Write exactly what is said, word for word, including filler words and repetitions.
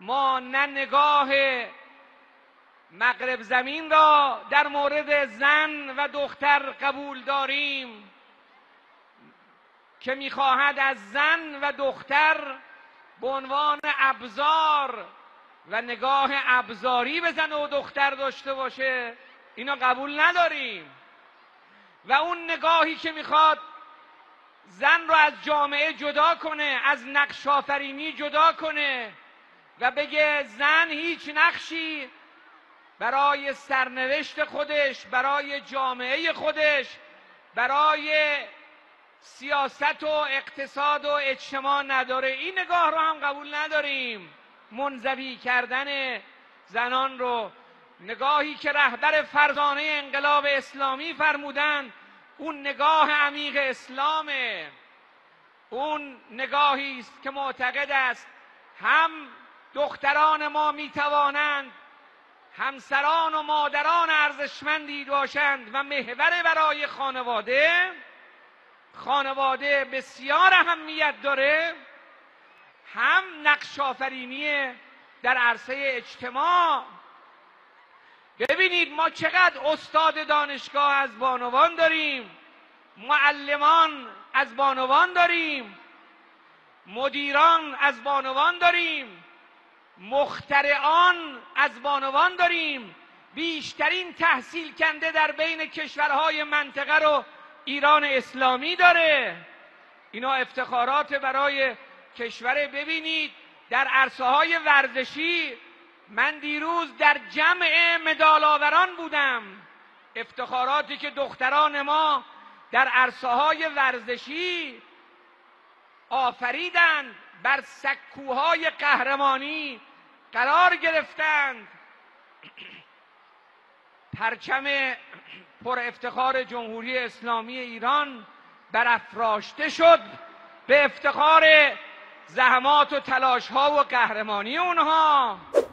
ما نه نگاه مغرب زمین را در مورد زن و دختر قبول داریم که میخواهد از زن و دختر به عنوان ابزار و نگاه ابزاری به زن و دختر داشته باشه، اینا قبول نداریم. و اون نگاهی که میخواد زن رو از جامعه جدا کنه، از نقش آفرینی جدا کنه و بگه زن هیچ نقشی برای سرنوشت خودش، برای جامعه خودش، برای سیاست و اقتصاد و اجتماع نداره، این نگاه رو هم قبول نداریم. منزوی کردن زنان رو، نگاهی که رهبر فرزانه انقلاب اسلامی فرمودن، اون نگاه عمیق اسلامه. اون نگاهی است که معتقد است هم دختران ما میتوانند همسران و مادران ارزشمندی باشند و محور برای خانواده. خانواده بسیار اهمیت داره، هم نقش آفرینی در عرصه اجتماع. ببینید ما چقدر استاد دانشگاه از بانوان داریم، معلمان از بانوان داریم، مدیران از بانوان داریم، مخترعان از بانوان داریم. بیشترین تحصیل کنده در بین کشورهای منطقه رو ایران اسلامی داره. اینا افتخارات برای کشور. ببینید در عرصه های ورزشی، من دیروز در جمع مدال آوران بودم. افتخاراتی که دختران ما در عرصه های ورزشی آفریدند، بر سکوهای قهرمانی قرار گرفتند. پرچم پر افتخار جمهوری اسلامی ایران برافراشته شد به افتخار زحمات و تلاش ها و قهرمانی اونها.